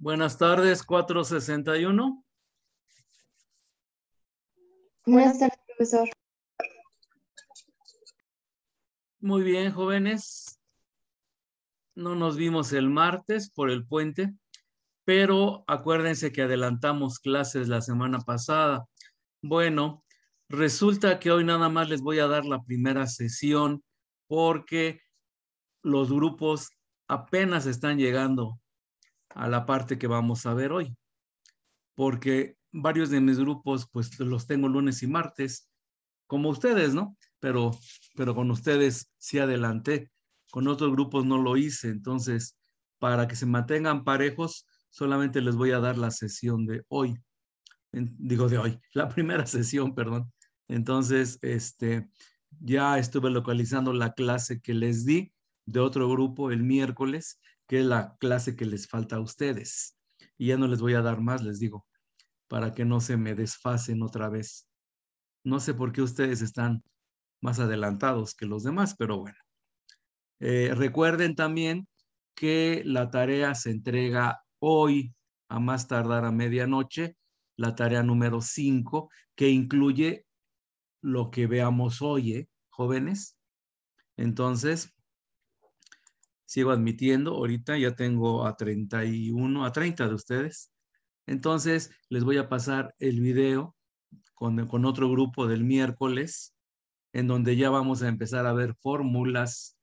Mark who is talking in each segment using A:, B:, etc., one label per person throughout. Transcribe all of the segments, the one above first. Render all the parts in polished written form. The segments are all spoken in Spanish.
A: Buenas tardes, 461.
B: Buenas tardes, profesor.
A: Muy bien, jóvenes. No nos vimos el martes por el puente, pero acuérdense que adelantamos clases la semana pasada. Bueno, resulta que hoy nada más les voy a dar la primera sesión porque los grupos apenas están llegando a la parte que vamos a ver hoy, porque varios de mis grupos pues los tengo lunes y martes, como ustedes, ¿no? Pero con ustedes sí adelanté, con otros grupos no lo hice, entonces para que se mantengan parejos, solamente les voy a dar la sesión de hoy, digo de hoy, la primera sesión, perdón. Entonces, ya estuve localizando la clase que les di de otro grupo el miércoles, que es la clase que les falta a ustedes. Y ya no les voy a dar más, les digo, para que no se me desfasen otra vez. No sé por qué ustedes están más adelantados que los demás, pero bueno. Recuerden también que la tarea se entrega hoy a más tardar a medianoche, la tarea número 5, que incluye lo que veamos hoy, jóvenes. Entonces, sigo admitiendo, ahorita ya tengo a 31, a 30 de ustedes. Entonces, les voy a pasar el video con otro grupo del miércoles, en donde ya vamos a empezar a ver fórmulas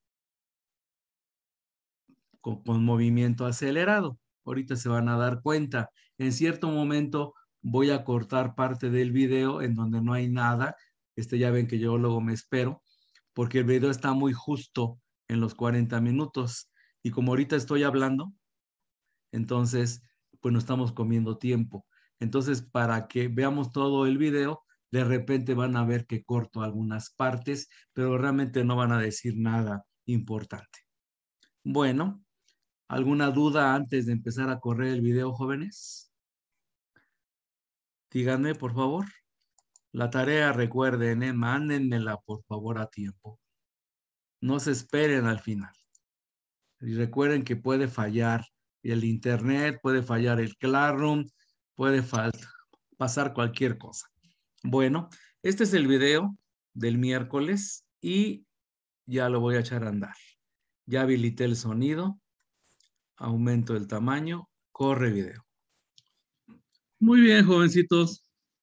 A: con movimiento acelerado. Ahorita se van a dar cuenta. En cierto momento voy a cortar parte del video en donde no hay nada. Ya ven que yo luego me espero, porque el video está muy justo en los 40 minutos. Y como ahorita estoy hablando, entonces, pues no estamos comiendo tiempo. Entonces, para que veamos todo el video, de repente van a ver que corto algunas partes, pero realmente no van a decir nada importante. Bueno, ¿alguna duda antes de empezar a correr el video, jóvenes? Díganme, por favor. La tarea, recuerden, mándenmela, por favor, a tiempo. No se esperen al final. Y recuerden que puede fallar el internet, puede fallar el Classroom, puede pasar cualquier cosa. Bueno, este es el video del miércoles y ya lo voy a echar a andar. Ya habilité el sonido, aumento el tamaño, corre video. Muy bien, jovencitos.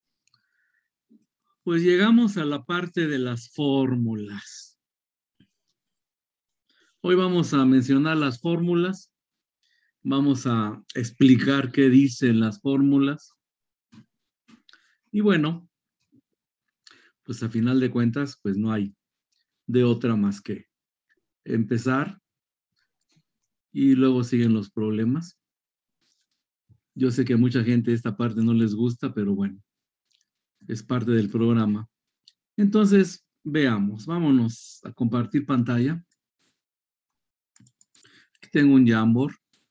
A: Pues llegamos a la parte de las fórmulas. Hoy vamos a mencionar las fórmulas. Vamos a explicar qué dicen las fórmulas. Y bueno, pues a final de cuentas, pues no hay de otra más que empezar y luego siguen los problemas. Yo sé que a mucha gente esta parte no les gusta, pero bueno, es parte del programa. Entonces, veamos, vámonos a compartir pantalla. Aquí tengo un Jamboard.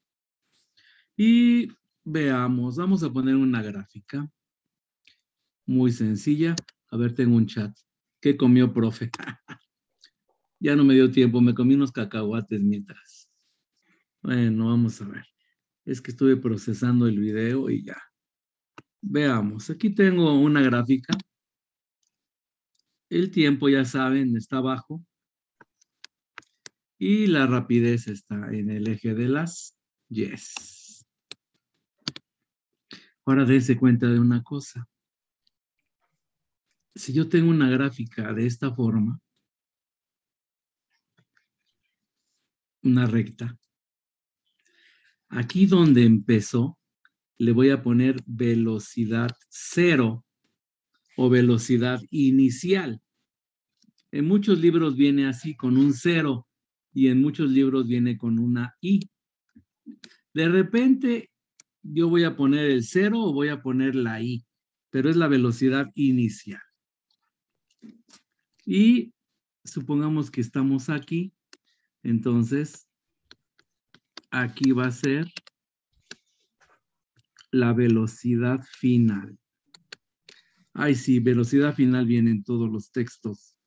A: Y veamos, vamos a poner una gráfica muy sencilla. A ver, tengo un chat. ¿Qué comió, profe? Ya no me dio tiempo, me comí unos cacahuates mientras. Bueno, vamos a ver. Es que estuve procesando el video y ya. Veamos, aquí tengo una gráfica. El tiempo, ya saben, está abajo. Y la rapidez está en el eje de las yes. Ahora dense cuenta de una cosa. Si yo tengo una gráfica de esta forma, una recta, aquí donde empezó, le voy a poner velocidad cero o velocidad inicial. En muchos libros viene así, con un cero, y en muchos libros viene con una I. De repente, yo voy a poner el cero o voy a poner la I, pero es la velocidad inicial. Y supongamos que estamos aquí, entonces aquí va a ser la velocidad final. Ay, sí, velocidad final viene en todos los textos.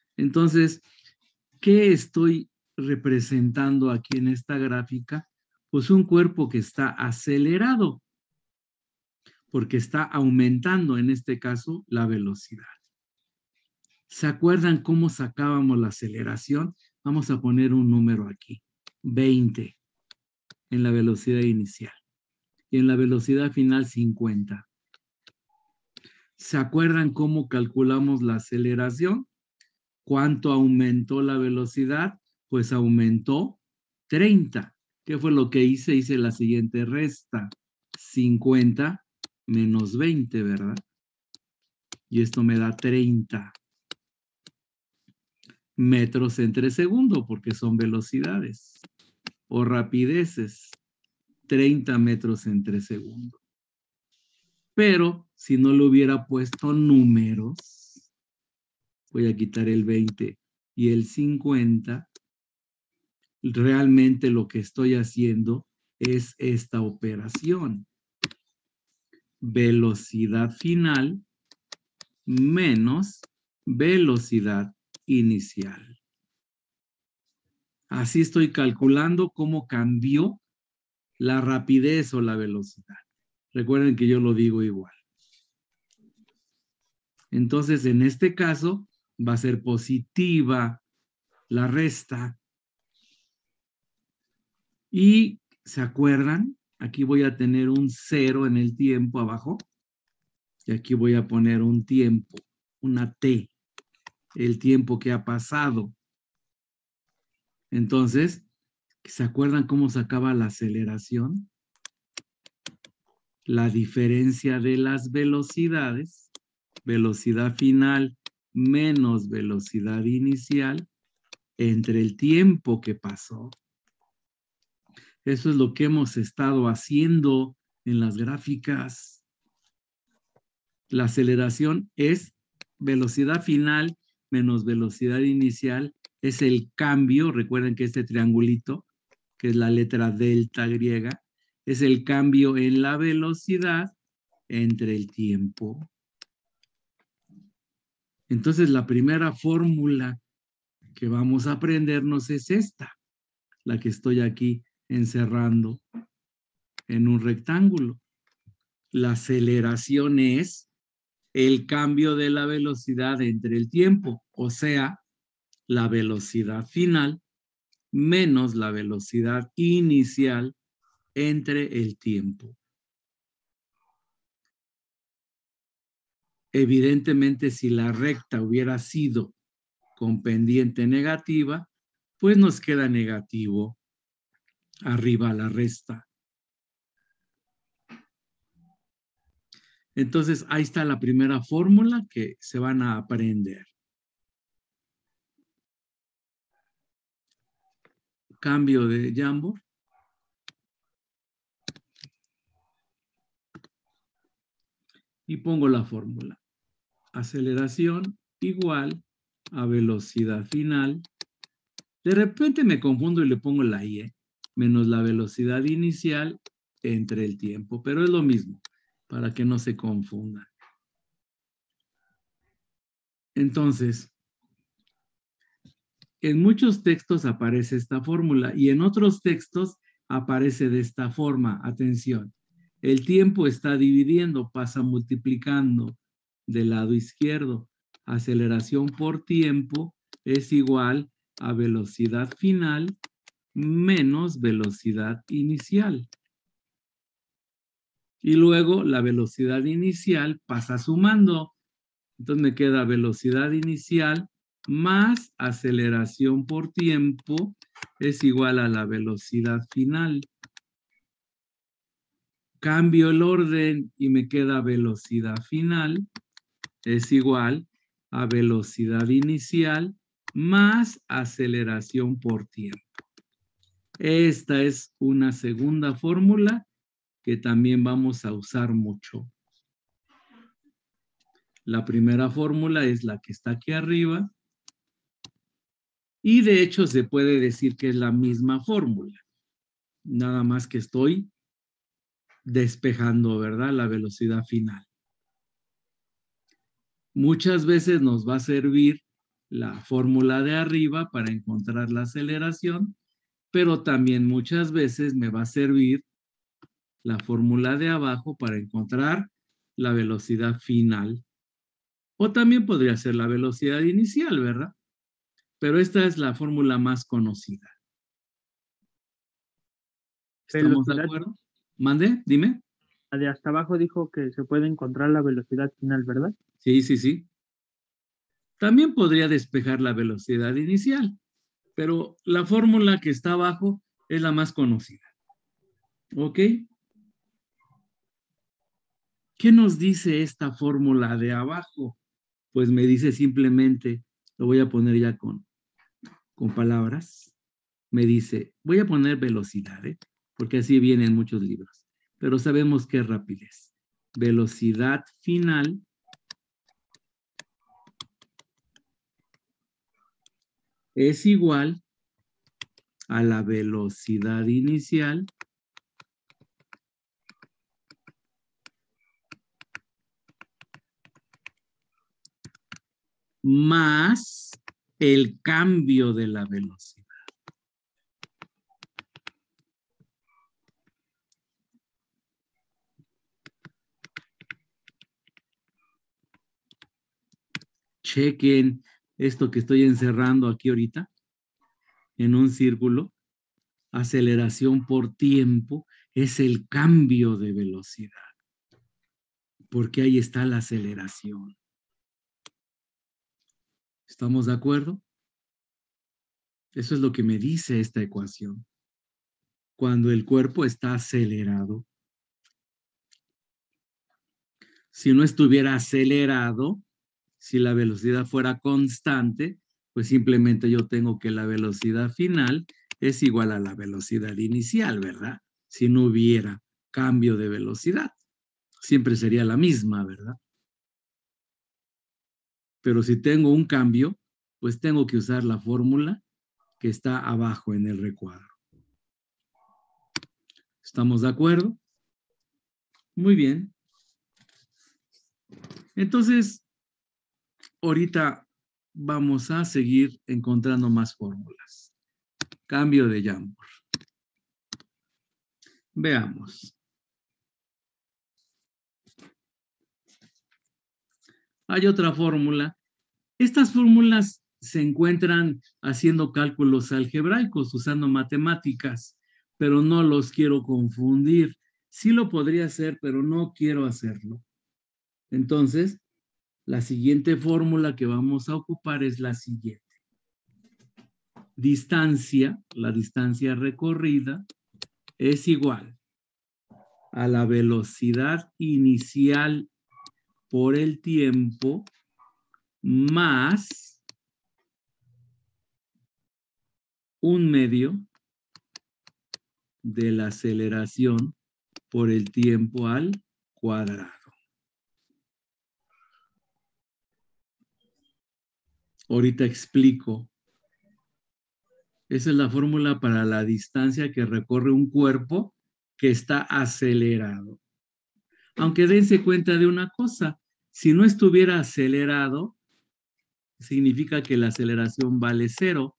A: Entonces, ¿qué estoy representando aquí en esta gráfica?
C: Pues un cuerpo que está acelerado, porque está aumentando, en este caso, la velocidad. ¿Se acuerdan cómo sacábamos la aceleración? Vamos a poner un número aquí, 20 en la velocidad inicial y en la velocidad final 50. ¿Se acuerdan cómo calculamos la aceleración? ¿Cuánto aumentó la velocidad? Pues aumentó 30. ¿Qué fue lo que hice? Hice la siguiente resta. 50 menos 20, ¿verdad? Y esto me da 30 metros entre segundo, porque son velocidades o rapideces. 30 metros entre segundo. Pero si no le hubiera puesto números, voy a quitar el 20 y el 50, realmente lo que estoy haciendo es esta operación. Velocidad final menos velocidad inicial. Así estoy calculando cómo cambió la rapidez o la velocidad. Recuerden que yo lo digo igual. Entonces, en este caso, va a ser positiva la resta. Y, ¿se acuerdan? Aquí voy a tener un 0 en el tiempo abajo. Y aquí voy a poner un tiempo, una T, el tiempo que ha pasado. Entonces, ¿se acuerdan cómo sacaba la aceleración? La diferencia de las velocidades, velocidad final menos velocidad inicial, entre el tiempo que pasó. Eso es lo que hemos estado haciendo en las gráficas. La aceleración es velocidad final menos velocidad inicial, es el cambio. Recuerden que este triangulito, que es la letra delta griega, es el cambio en la velocidad entre el tiempo. Entonces, la primera fórmula que vamos a aprendernos es esta, la que estoy aquí encerrando en un rectángulo. La aceleración es el cambio de la velocidad entre el tiempo, o sea, la velocidad final menos la velocidad inicial entre el tiempo. Evidentemente, si la recta hubiera sido con pendiente negativa, pues nos queda negativo arriba la resta. Entonces, ahí está la primera fórmula que se van a aprender. Cambio de Jamboard. Y pongo la fórmula. Aceleración igual a velocidad final. De repente me confundo y le pongo la I, menos la velocidad inicial entre el tiempo, pero es lo mismo, para que no se confunda. Entonces, en muchos textos aparece esta fórmula y en otros textos aparece de esta forma. Atención, el tiempo está dividiendo, pasa multiplicando del lado izquierdo. Aceleración por tiempo es igual a velocidad final menos velocidad inicial. Y luego la velocidad inicial pasa sumando. Entonces me queda velocidad inicial más aceleración por tiempo es igual a la velocidad final. Cambio el orden y me queda velocidad final es igual a velocidad inicial más aceleración por tiempo. Esta es una segunda fórmula que también vamos a usar mucho. La primera fórmula es la que está aquí arriba. Y de hecho se puede decir que es la misma fórmula. Nada más que estoy despejando, ¿verdad? La velocidad final. Muchas veces nos va a servir la fórmula de arriba para encontrar la aceleración pero también muchas veces me va a servir la fórmula de abajo para encontrar la velocidad final. O también podría ser la velocidad inicial, ¿verdad? Pero esta es la fórmula más conocida. ¿Estamos de acuerdo? ¿Mande? Dime.
D: La de hasta abajo dijo que se puede encontrar la velocidad final, ¿verdad?
C: Sí, sí, sí. También podría despejar la velocidad inicial, pero la fórmula que está abajo es la más conocida. ¿Ok? ¿Qué nos dice esta fórmula de abajo? Pues me dice simplemente, lo voy a poner ya con palabras, me dice, voy a poner velocidad, porque así vienen muchos libros, pero sabemos que es rapidez. Velocidad final es igual a la velocidad inicial más el cambio de la velocidad. Chequen esto que estoy encerrando aquí ahorita en un círculo. Aceleración por tiempo es el cambio de velocidad. Porque ahí está la aceleración. ¿Estamos de acuerdo? Eso es lo que me dice esta ecuación. Cuando el cuerpo está acelerado. Si no estuviera acelerado, si la velocidad fuera constante, pues simplemente yo tengo que la velocidad final es igual a la velocidad inicial, ¿verdad? Si no hubiera cambio de velocidad, siempre sería la misma, ¿verdad? Pero si tengo un cambio, pues tengo que usar la fórmula que está abajo en el recuadro. ¿Estamos de acuerdo? Muy bien. Entonces, ahorita vamos a seguir encontrando más fórmulas. Cambio de Jambor. Veamos. Hay otra fórmula. Estas fórmulas se encuentran haciendo cálculos algebraicos, usando matemáticas, pero no los quiero confundir. Sí lo podría hacer, pero no quiero hacerlo. Entonces, la siguiente fórmula que vamos a ocupar es la siguiente. Distancia, la distancia recorrida, es igual a la velocidad inicial por el tiempo más un medio de la aceleración por el tiempo al cuadrado. Ahorita explico. Esa es la fórmula para la distancia que recorre un cuerpo que está acelerado. Aunque dense cuenta de una cosa, si no estuviera acelerado, significa que la aceleración vale 0.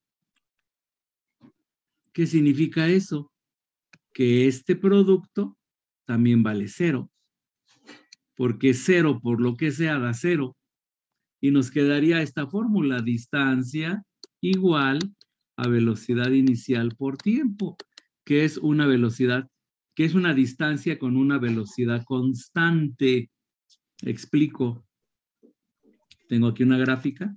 C: ¿Qué significa eso? Que este producto también vale 0. Porque 0 por lo que sea da 0. Y nos quedaría esta fórmula, distancia igual a velocidad inicial por tiempo, que es una velocidad, que es una distancia con una velocidad constante. Explico. Tengo aquí una gráfica.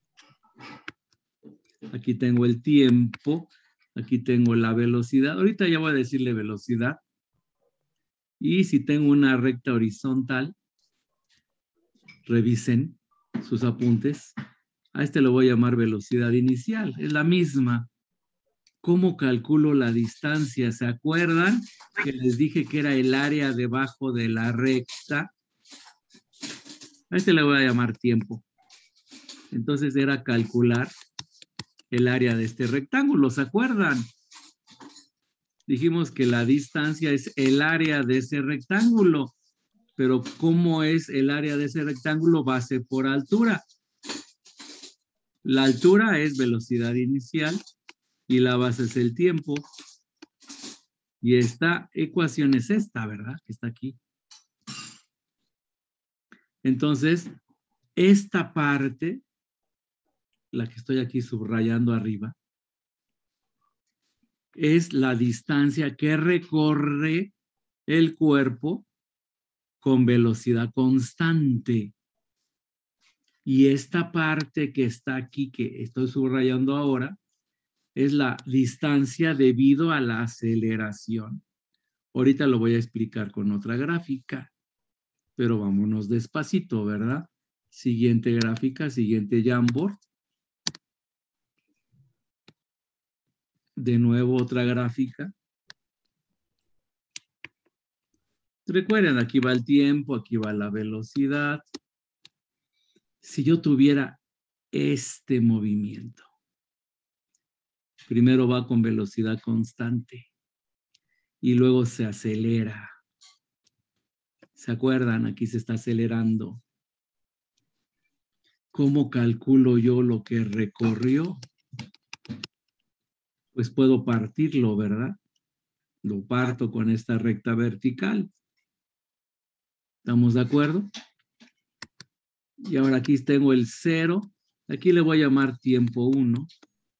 C: Aquí tengo el tiempo. Aquí tengo la velocidad. Ahorita ya voy a decirle velocidad. Y si tengo una recta horizontal, revisen sus apuntes. A este lo voy a llamar velocidad inicial. Es la misma. ¿Cómo calculo la distancia? ¿Se acuerdan que les dije que era el área debajo de la recta? A este le voy a llamar tiempo. Entonces era calcular el área de este rectángulo. ¿Se acuerdan? Dijimos que la distancia es el área de ese rectángulo. Pero ¿cómo es el área de ese rectángulo? Base por altura. La altura es velocidad inicial y la base es el tiempo. Y esta ecuación es esta, ¿verdad? Que está aquí. Entonces, esta parte, la que estoy aquí subrayando arriba, es la distancia que recorre el cuerpo con velocidad constante. Y esta parte que está aquí, que estoy subrayando ahora, es la distancia debido a la aceleración. Ahorita lo voy a explicar con otra gráfica, pero vámonos despacito, ¿verdad? Siguiente gráfica, siguiente Jamboard. De nuevo otra gráfica. Recuerden, aquí va el tiempo, aquí va la velocidad. Si yo tuviera este movimiento, primero va con velocidad constante y luego se acelera. ¿Se acuerdan? Aquí se está acelerando. ¿Cómo calculo yo lo que recorrió? Pues puedo partirlo, ¿verdad? Lo parto con esta recta vertical. ¿Estamos de acuerdo? Y ahora aquí tengo el 0. Aquí le voy a llamar tiempo 1.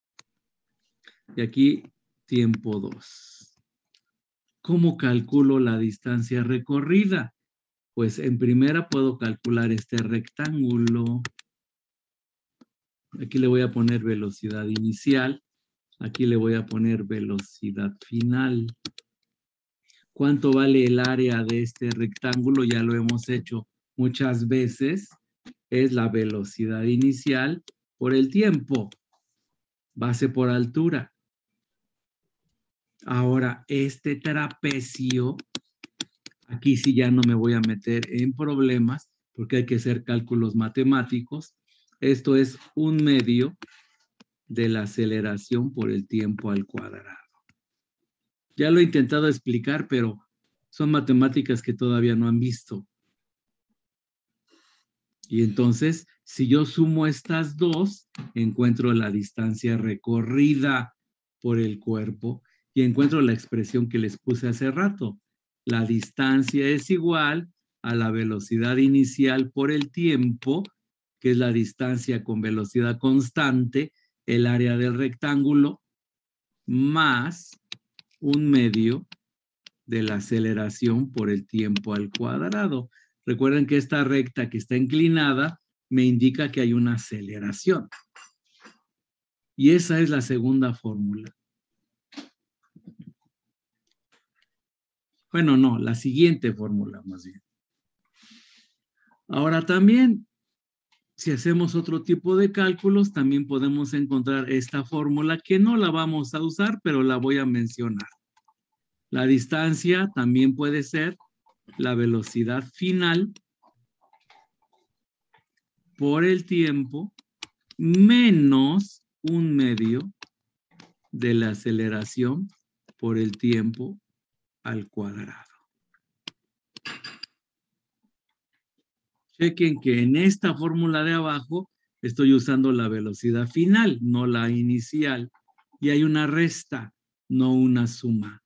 C: Y aquí tiempo 2. ¿Cómo calculo la distancia recorrida? Pues en primera puedo calcular este rectángulo. Aquí le voy a poner velocidad inicial. Aquí le voy a poner velocidad final. ¿Cuánto vale el área de este rectángulo? Ya lo hemos hecho muchas veces. Es la velocidad inicial por el tiempo. Base por altura. Ahora, este trapecio, aquí sí ya no me voy a meter en problemas porque hay que hacer cálculos matemáticos. Esto es 1/2 de la aceleración por el tiempo al cuadrado. Ya lo he intentado explicar, pero son matemáticas que todavía no han visto. Y entonces, si yo sumo estas dos, encuentro la distancia recorrida por el cuerpo y encuentro la expresión que les puse hace rato. La distancia es igual a la velocidad inicial por el tiempo, que es la distancia con velocidad constante, el área del rectángulo, más 1/2 de la aceleración por el tiempo al cuadrado. Recuerden que esta recta que está inclinada me indica que hay una aceleración. Y esa es la segunda fórmula. Bueno, no, la siguiente fórmula más bien. Ahora también, si hacemos otro tipo de cálculos, también podemos encontrar esta fórmula que no la vamos a usar, pero la voy a mencionar. La distancia también puede ser la velocidad final por el tiempo menos 1/2 de la aceleración por el tiempo al cuadrado. Chequen que en esta fórmula de abajo estoy usando la velocidad final, no la inicial. Y hay una resta, no una suma.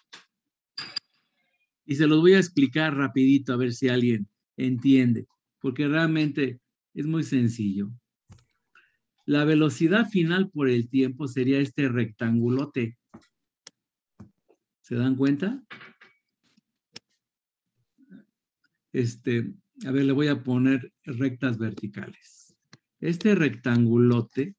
C: Y se los voy a explicar rapidito a ver si alguien entiende, porque realmente es muy sencillo. La velocidad final por el tiempo sería este rectangulote. ¿Se dan cuenta? A ver, le voy a poner rectas verticales. Este rectangulote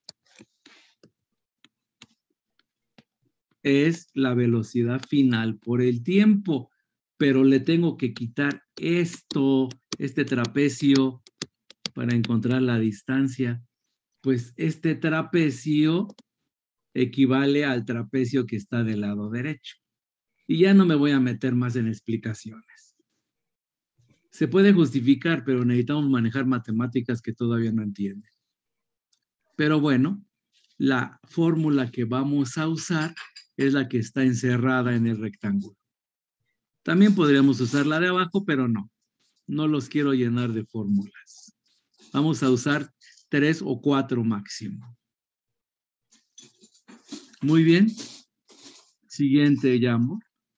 C: es la velocidad final por el tiempo, pero le tengo que quitar este trapecio para encontrar la distancia. Pues este trapecio equivale al trapecio que está del lado derecho. Y ya no me voy a meter más en explicaciones. Se puede justificar, pero necesitamos manejar matemáticas que todavía no entienden. Pero bueno, la fórmula que vamos a usar es la que está encerrada en el rectángulo. También podríamos usar la de abajo, pero no. No los quiero llenar de fórmulas. Vamos a usar 3 o 4 máximo. Muy bien. Siguiente llamo.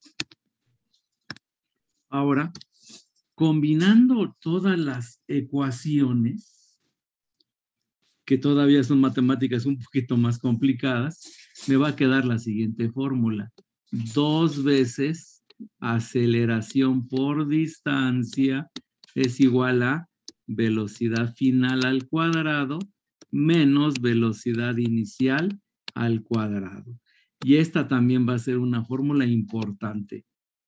C: Ahora, combinando todas las ecuaciones, que todavía son matemáticas un poquito más complicadas, me va a quedar la siguiente fórmula. 2 veces aceleración por distancia es igual a velocidad final al cuadrado menos velocidad inicial al cuadrado. Y esta también va a ser una fórmula importante.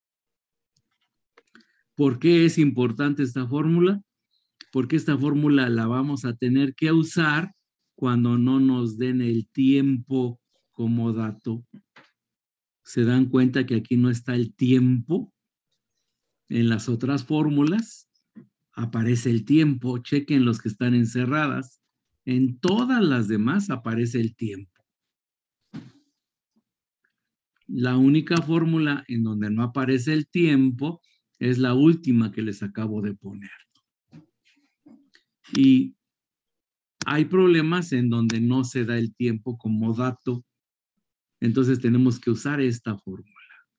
C: ¿Por qué es importante esta fórmula? Porque esta fórmula la vamos a tener que usar cuando no nos den el tiempo como dato. ¿Se dan cuenta que aquí no está el tiempo? En las otras fórmulas aparece el tiempo. Chequen los que están encerradas. En todas las demás aparece el tiempo. La única fórmula en donde no aparece el tiempo es la última que les acabo de poner. Y hay problemas en donde no se da el tiempo como dato. Entonces tenemos que usar esta fórmula.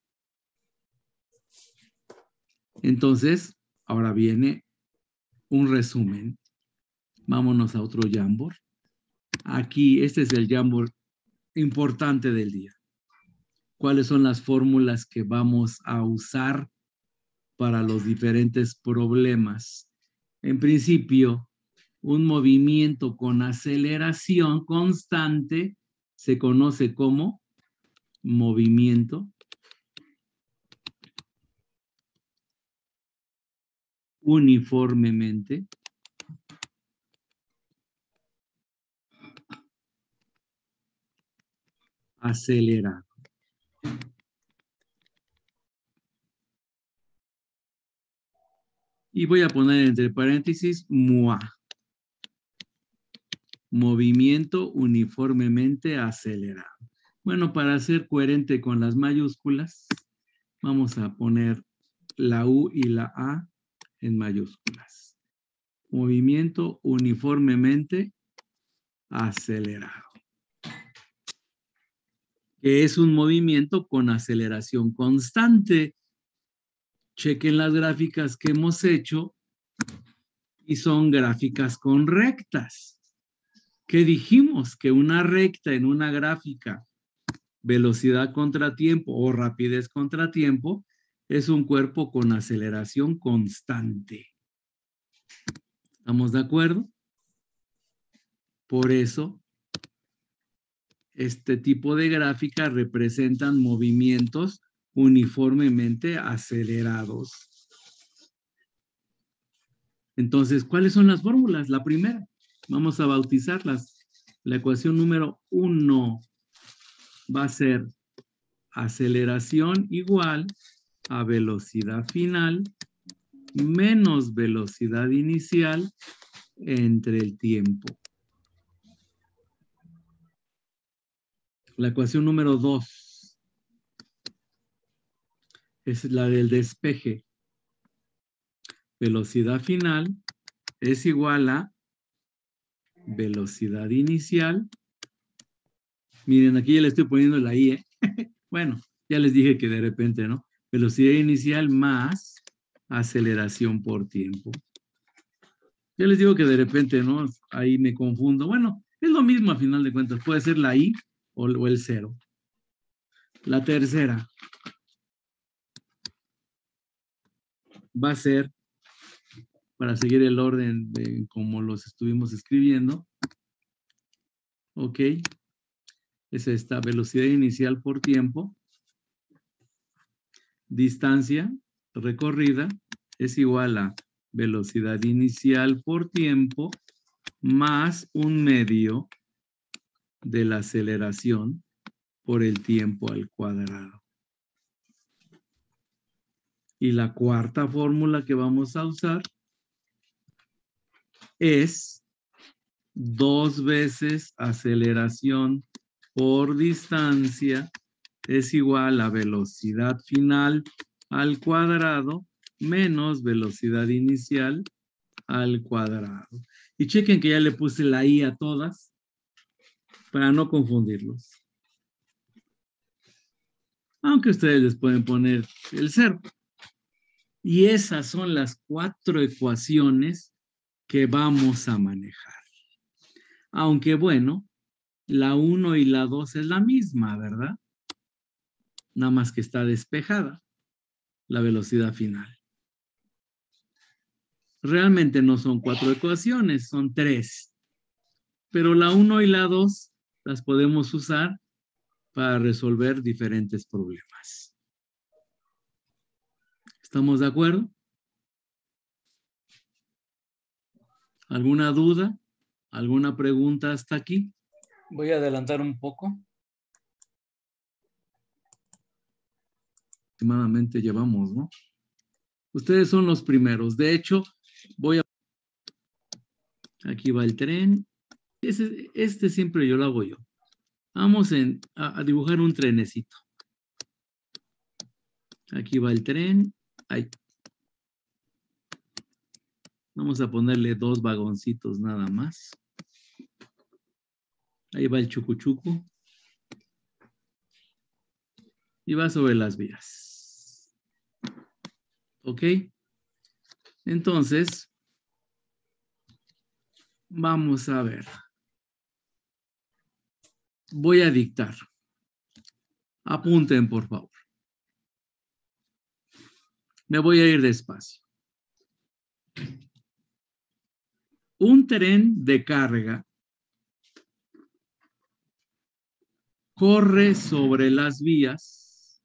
C: Entonces, ahora viene un resumen. Vámonos a otro Jamboard. Aquí, este es el Jamboard importante del día. ¿Cuáles son las fórmulas que vamos a usar para los diferentes problemas? En principio, un movimiento con aceleración constante se conoce como movimiento uniformemente acelerado. Y voy a poner entre paréntesis MUA. Movimiento uniformemente acelerado. Bueno, para ser coherente con las mayúsculas, vamos a poner la U y la A en mayúsculas. Movimiento uniformemente acelerado. Que es un movimiento con aceleración constante. Chequen las gráficas que hemos hecho y son gráficas con rectas. ¿Qué dijimos? Que una recta en una gráfica, velocidad contra tiempo o rapidez contra tiempo, es un cuerpo con aceleración constante. ¿Estamos de acuerdo? Por eso, este tipo de gráficas representan movimientos uniformemente acelerados. Entonces, ¿cuáles son las fórmulas? La primera, vamos a bautizarlas. La ecuación número 1 va a ser aceleración igual a velocidad final menos velocidad inicial entre el tiempo. La ecuación número 2 es la del despeje. Velocidad final es igual a velocidad inicial. Miren, aquí ya le estoy poniendo la I, ¿eh? Bueno, ya les dije que de repente, ¿no? Velocidad inicial más aceleración por tiempo. Ya les digo que de repente, ¿no? Ahí me confundo. Bueno, es lo mismo a final de cuentas. Puede ser la I o el 0. La tercera va a ser, para seguir el orden de como los estuvimos escribiendo, ok, es esta velocidad inicial por tiempo, distancia recorrida es igual a velocidad inicial por tiempo más un medio de la aceleración por el tiempo al cuadrado. Y la cuarta fórmula que vamos a usar es 2 veces aceleración por distancia es igual a velocidad final al cuadrado menos velocidad inicial al cuadrado. Y chequen que ya le puse la I a todas para no confundirlos. aunque ustedes les pueden poner el 0. Y esas son las 4 ecuaciones que vamos a manejar. Aunque bueno, la 1 y la 2 es la misma, ¿verdad? Nada más que está despejada la velocidad final. Realmente no son 4 ecuaciones, son 3. Pero la 1 y la 2 las podemos usar para resolver diferentes problemas. ¿Estamos de acuerdo? ¿Alguna duda? ¿Alguna pregunta hasta aquí?
A: Voy a adelantar un poco.
C: Aproximadamente llevamos, ¿no? Ustedes son los primeros. De hecho, aquí va el tren. Este siempre yo lo hago yo. Vamos a dibujar un trenecito. Aquí va el tren. Ahí. Vamos a ponerle 2 vagoncitos nada más. Ahí va el chucuchuco. Y va sobre las vías. ¿Ok? Entonces, vamos a ver. Voy a dictar. Apunten, por favor. Me voy a ir despacio. Un tren de carga corre sobre las vías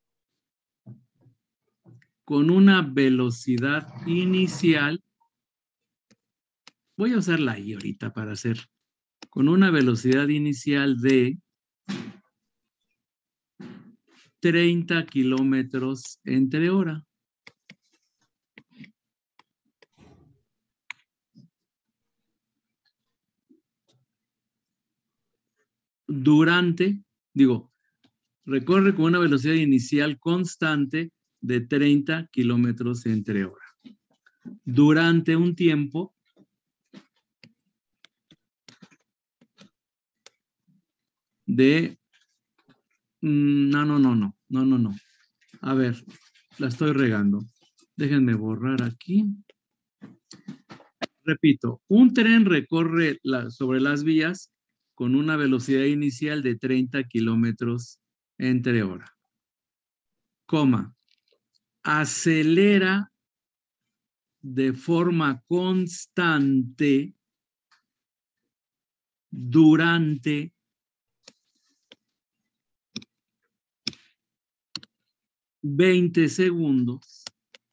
C: con una velocidad inicial. Voy a usar la I ahorita para hacer. Con una velocidad inicial de 30 kilómetros entre hora. Recorre con una velocidad inicial constante de 30 kilómetros entre hora. Durante un tiempo de... No. A ver, la estoy regando. Déjenme borrar aquí. Repito, un tren recorre sobre las vías con una velocidad inicial de 30 kilómetros entre hora. Coma. Acelera de forma constante durante 20 segundos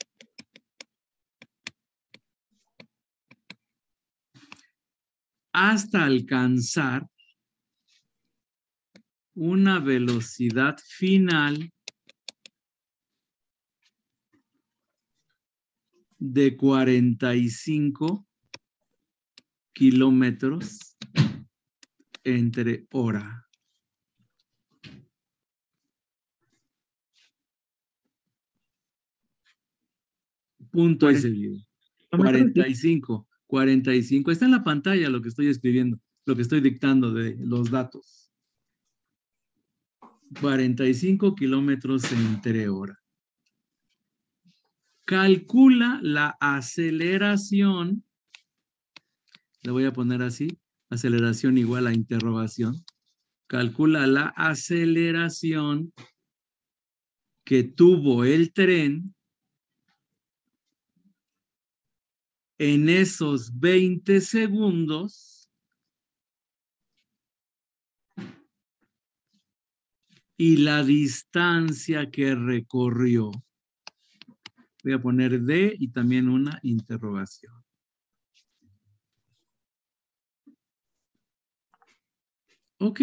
C: hasta alcanzar una velocidad final de 45 kilómetros entre hora. Punto y seguido. 45. Está en la pantalla lo que estoy escribiendo, lo que estoy dictando de los datos. 45 kilómetros entre hora. Calcula la aceleración. Le voy a poner así. Aceleración igual a interrogación. Calcula la aceleración que tuvo el tren en esos 20 segundos y la distancia que recorrió. Voy a poner D y también una interrogación. Ok.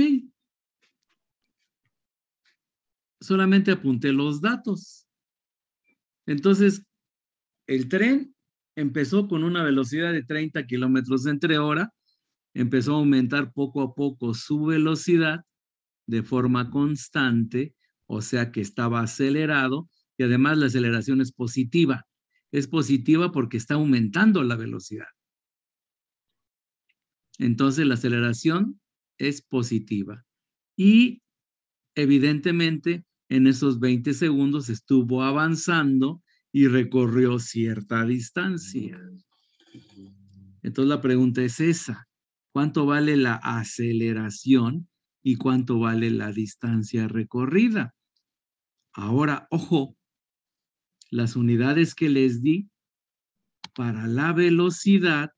C: Solamente apunté los datos. Entonces, el tren empezó con una velocidad de 30 kilómetros entre hora. Empezó a aumentar poco a poco su velocidad de forma constante, o sea que estaba acelerado, y además la aceleración es positiva. Es positiva porque está aumentando la velocidad. Entonces la aceleración es positiva. Y evidentemente en esos 20 segundos estuvo avanzando y recorrió cierta distancia. Entonces la pregunta es esa. ¿Cuánto vale la aceleración y cuánto vale la distancia recorrida? Ahora, ojo, las unidades que les di para la velocidad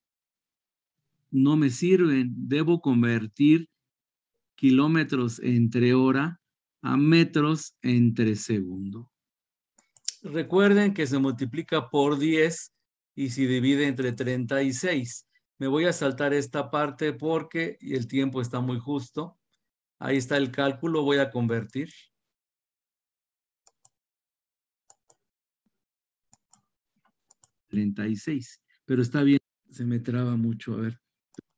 C: no me sirven. Debo convertir kilómetros entre hora a metros entre segundo.
A: Recuerden que se multiplica por 10 y se divide entre 36. Me voy a saltar esta parte porque el tiempo está muy justo. Ahí está el cálculo, voy a convertir.
C: $36, pero está bien, se me traba mucho, a ver.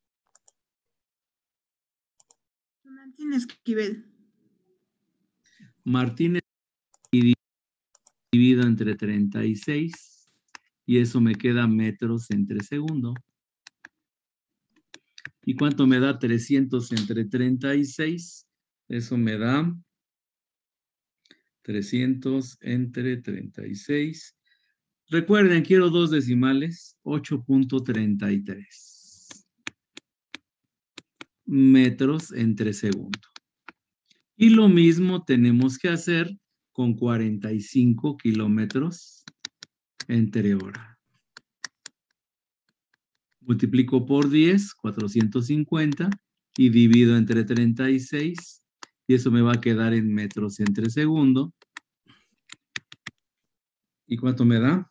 E: Martín Esquivel.
C: Martínez dividido entre 36 y eso me queda metros entre segundo. ¿Y cuánto me da 300 entre 36? Eso me da 300 entre 36. Recuerden, quiero dos decimales, 8.33 metros entre segundo. Y lo mismo tenemos que hacer con 45 kilómetros entre hora. Multiplico por 10, 450, y divido entre 36, y eso me va a quedar en metros entre segundo. ¿Y cuánto me da?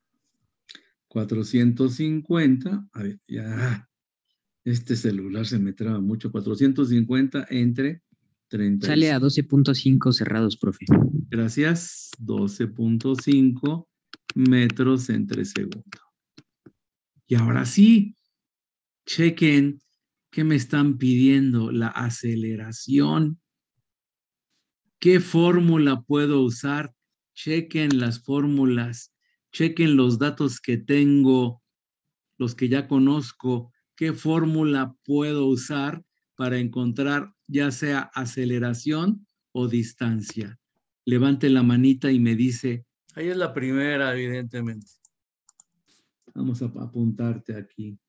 C: 450, a ver, ya, este celular se me traba mucho, 450 entre 36.
F: Sale a 12.5 cerrados, profe.
C: Gracias, 12.5 metros entre segundo. Y ahora sí, chequen qué me están pidiendo, la aceleración. ¿Qué fórmula puedo usar? Chequen las fórmulas, chequen los datos que tengo, los que ya conozco. ¿Qué fórmula puedo usar para encontrar ya sea aceleración o distancia? Levante la manita y me dice.
A: Ahí es la primera, evidentemente.
C: Vamos a apuntarte aquí.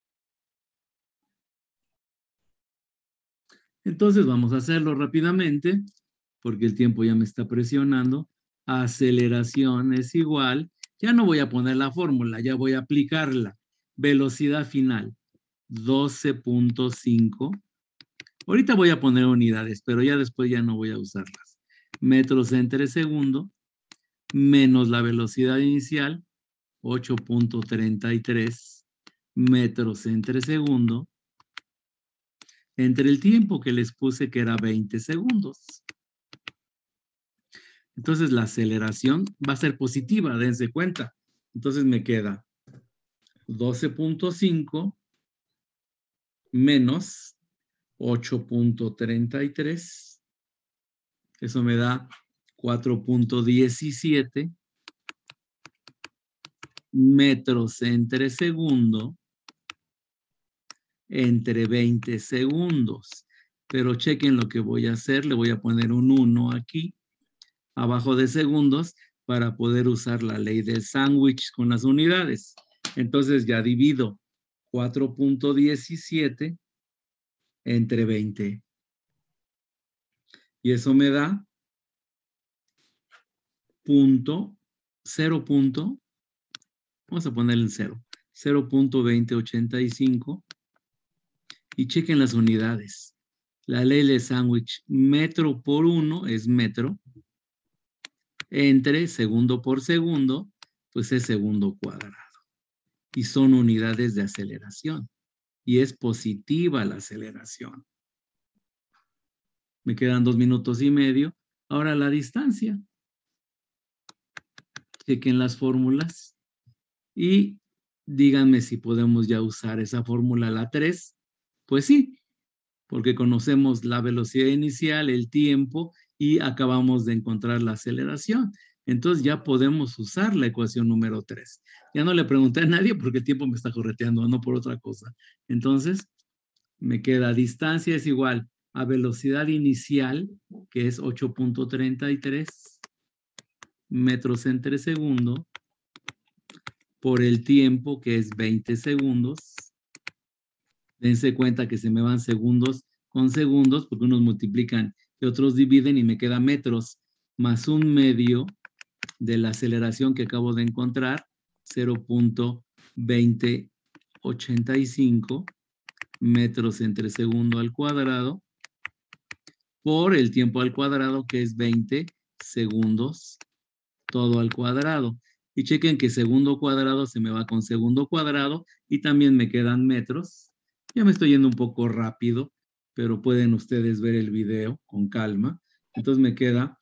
C: Entonces vamos a hacerlo rápidamente porque el tiempo ya me está presionando. Aceleración es igual. Ya no voy a poner la fórmula, ya voy a aplicarla. Velocidad final, 12.5. Ahorita voy a poner unidades, pero ya después ya no voy a usarlas. Metros entre segundo menos la velocidad inicial, 8.33 metros entre segundo, entre el tiempo que les puse que era 20 segundos. Entonces la aceleración va a ser positiva, dense cuenta. Entonces me queda 12.5 menos 8.33. Eso me da 4.17 metros entre segundo entre 20 segundos. Pero chequen lo que voy a hacer. Le voy a poner un 1 aquí, abajo de segundos, para poder usar la ley del sándwich con las unidades. Entonces ya divido 4.17 entre 20. Y eso me da 0. Vamos a ponerle en 0. 0.2085. Y chequen las unidades. La ley de sándwich, metro por 1 es metro. Entre segundo por segundo, pues es segundo cuadrado. Y son unidades de aceleración. Y es positiva la aceleración. Me quedan 2 minutos y medio. Ahora la distancia. Chequen las fórmulas. Y díganme si podemos ya usar esa fórmula, la 3. Pues sí, porque conocemos la velocidad inicial, el tiempo, y acabamos de encontrar la aceleración. Entonces ya podemos usar la ecuación número 3. Ya no le pregunté a nadie porque el tiempo me está correteando, no por otra cosa. Entonces, me queda distancia es igual a velocidad inicial, que es 8.33 metros entre segundo, por el tiempo, que es 20 segundos. Dense cuenta que se me van segundos con segundos, porque unos multiplican y otros dividen, y me queda metros más un medio de la aceleración que acabo de encontrar, 0.2085 metros entre segundo al cuadrado, por el tiempo al cuadrado, que es 20 segundos, todo al cuadrado. Y chequen que segundo cuadrado se me va con segundo cuadrado, y también me quedan metros. Ya me estoy yendo un poco rápido, pero pueden ustedes ver el video con calma. Entonces me queda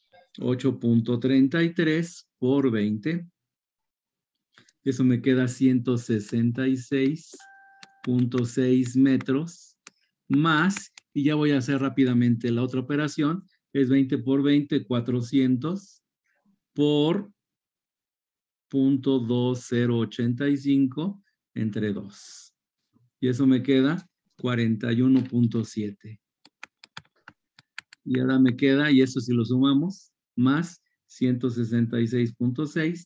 C: 8.33 por 20. Eso me queda 166.6 metros más, y ya voy a hacer rápidamente la otra operación, es 20 por 20, 400 por 0.2085 entre 2. Y eso me queda 41.7. Y ahora me queda, y eso si lo sumamos, más 166.6,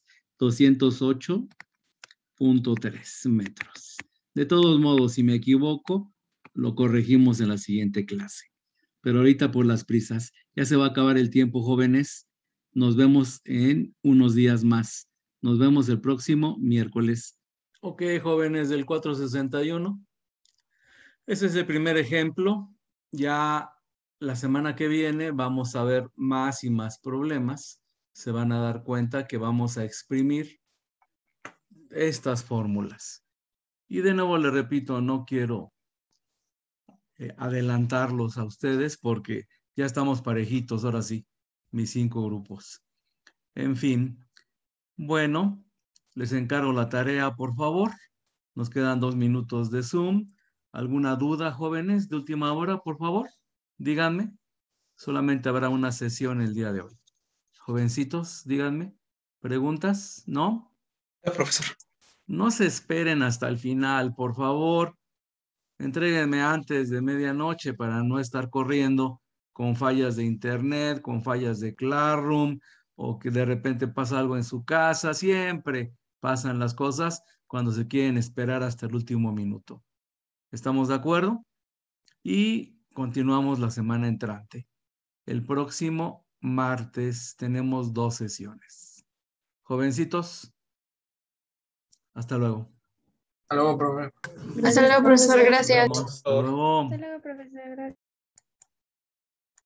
C: 208.3 metros. De todos modos, si me equivoco, lo corregimos en la siguiente clase. Pero ahorita por las prisas, ya se va a acabar el tiempo, jóvenes. Nos vemos en unos días más. Nos vemos el próximo miércoles.
A: Ok, jóvenes del 461. Ese es el primer ejemplo. Ya la semana que viene vamos a ver más y más problemas. Se van a dar cuenta que vamos a exprimir estas fórmulas. Y de nuevo le repito, no quiero adelantarlos a ustedes porque ya estamos parejitos, ahora sí, mis 5 grupos. En fin, bueno, les encargo la tarea, por favor. Nos quedan 2 minutos de Zoom. ¿Alguna duda, jóvenes, de última hora, por favor? Díganme. Solamente habrá una sesión el día de hoy. Jovencitos, díganme. ¿Preguntas? ¿No?
G: No, profesor.
A: No se esperen hasta el final, por favor. Entréguenme antes de medianoche para no estar corriendo con fallas de internet, con fallas de Classroom, o que de repente pasa algo en su casa. Siempre pasan las cosas cuando se quieren esperar hasta el último minuto. ¿Estamos de acuerdo? Y continuamos la semana entrante. El próximo martes tenemos 2 sesiones. Jovencitos, hasta luego.
G: Hasta luego, profe.
B: Hasta luego, profesor. Gracias.
A: Hasta luego.
B: Hasta luego, profesor. Gracias.